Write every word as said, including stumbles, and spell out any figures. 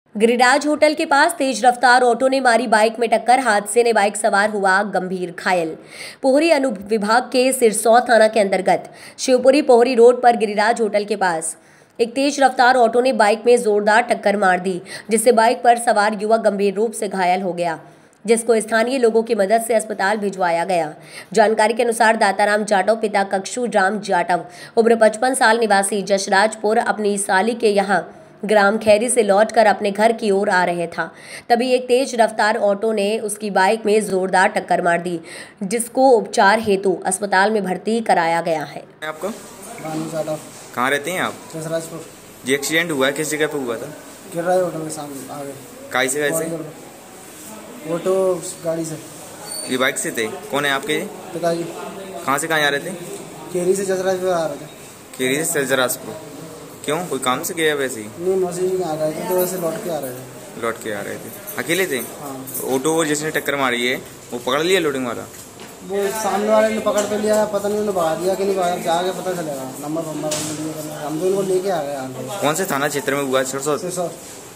Giriraj hotel के पास तेज रफ्तार auto ने मारी बाइक में टक्कर। हादसे ने बाइक सवार हुआ गंभीर घायल। पोहरी अनुविभाग के सिरसौर थाना के अंतर्गत शिवपुरी पोहरी रोड पर गिरिराज होटल के पास एक तेज रफ्तार ऑटो ने बाइक में जोरदार टक्कर मार दी, जिससे बाइक पर सवार युवक गंभीर रूप से घायल हो गया, जिसको स्थानीय लोगों की मदद से अस्पताल भिजवाया गया। जानकारी के अनुसार दाताराम जाटव पिता कक्षू राम जाटव उम्र पचपन साल निवासी जसराजपुर अपनी साली के यहाँ ग्राम खैरी से लौटकर अपने घर की ओर आ रहे था। तभी एक तेज रफ्तार ऑटो ने उसकी बाइक में जोरदार टक्कर मार दी, जिसको उपचार हेतु अस्पताल में भर्ती कराया गया है। आपको कहाँ रहते हैं आप? जसराजपुर। जी एक्सीडेंट हुआ है, किस जगह पे हुआ था? गिरिराज होटल के सामने आगे। काई से कैसे? ऑटो गाड़ी से। ये बाइक से थे? कौन है आपके? पिताजी। कहाँ से कहाँ आ रहे थे? खेरी से जसराजपुर आ रहे थे। खेरी से जसराजपुर? क्यों, कोई काम से गया वैसे ही? नहीं, मौसी जी आ रहे थे तो वैसे लौट के आ रहे थे। लौट के आ रहे थे, अकेले थे? हाँ। ऑटो वो जिसने टक्कर मारी है वो पकड़ लिया लोडिंग वाला? वो सामने वाले ने पकड़ पे लिया, पता नहीं उन्होंने भगा दिया कि नहीं भगा, जाके पता चलेगा। नंबर नंबर हम तो उनको लेके आ गए। कौन से थाना क्षेत्र में हुआ? सिरसौर? सिरसौर।